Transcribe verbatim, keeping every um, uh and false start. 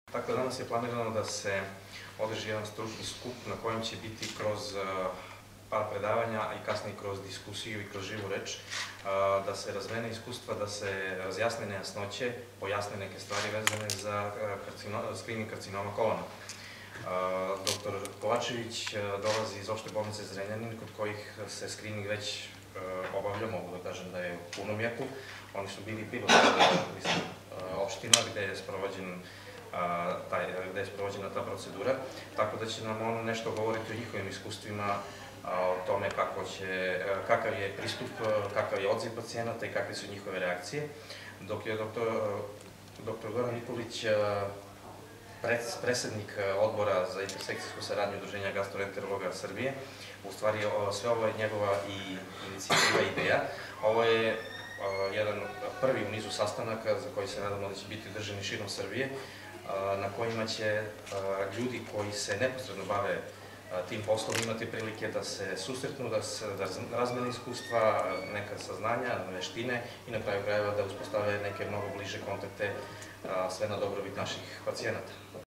Dakle, danas je planirano da se održi jedan stručni skup na kojem će biti kroz par predavanja i kasnije kroz diskusiju i kroz živu reč, da se razmene iskustva, da se razjasne nejasnoće, pojasne neke stvari vezane za skrining karcinoma kolona. Doktor Kovačević dolazi iz opšte bolnice Zrenjanin, kod kojih se skrining već obavlja, mogu da kažem da je u punom jeku. Oni su bili pilot opština gde je sprovođen gde je sprovođena ta procedura, tako da će nam on nešto govoriti o njihovim iskustvima, o tome kakav je pristup, kakav je odziv pacijenata i kakve su njihove reakcije, dok je doktor Goran Nikolić, predsednik odbora za intersekcijsku saradnju Udruženja gastroenterologa Srbije. U stvari, sve ovo je njegova i inicijativa i ideja. Ovo je jedan prvi u nizu sastanaka za koji se nadamo da će biti održani širom Srbije, na kojima će ljudi koji se neposredno bave tim poslom imati prilike da se susretnu, da razmene iskustva, neka saznanja, veštine i na kraju krajeva da uspostave neke mnogo bliže kontakte, sve na dobrobit naših pacijenata.